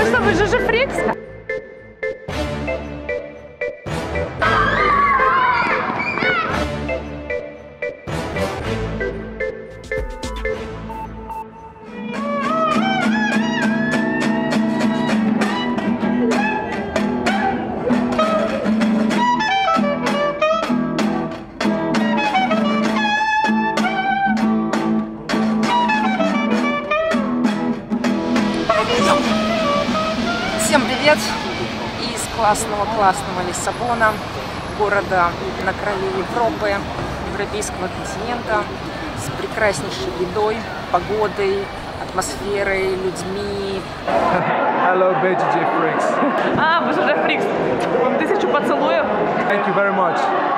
Вы что, вы же Фрикс? Всем привет из классного Лиссабона, города на краю Европы, европейского континента, с прекраснейшей едой, погодой, атмосферой, людьми. Hello, BGG Freaks. А, вы же Фрикс. 1000 поцелуев. Thank you very much.